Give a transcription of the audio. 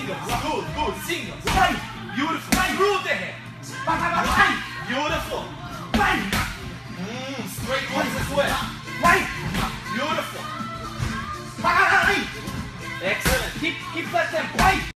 Singles. Good. Singles. Right. Beautiful. Through the head. Right. Beautiful. Right. Straight ones as well. Right. Beautiful. Right. Excellent. Keep that tempo. Right.